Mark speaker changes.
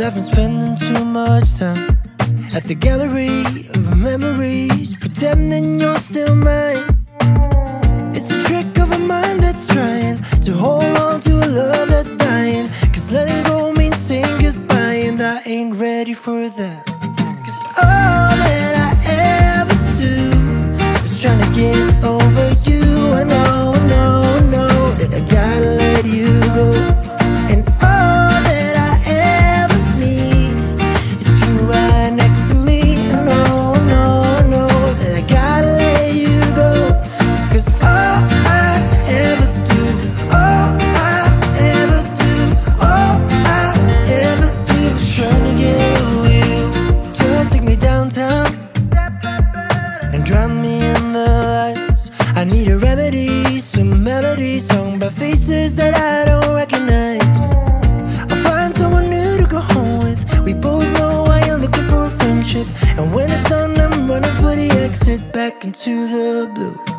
Speaker 1: I've been spending too much time at the gallery of memories, pretending you're still mine. It's a trick of a mind that's trying to hold on to a love that's dying, 'cause letting go means saying goodbye, and I ain't ready for that. 'Cause all that I ever do is trying to get over you. I know that I gotta let you go. And all that I ever need is you right next to me. I know that I gotta let you go. 'Cause all I ever do, all I ever do, all I ever do is trying to get with you. Just take me downtown and drown me in the lights. I need a remedy, some melody sung by faces that I don't recognize. I'll find someone new to go home with. We both know I am looking for a friendship, and when it's done I'm running for the exit back into the blue.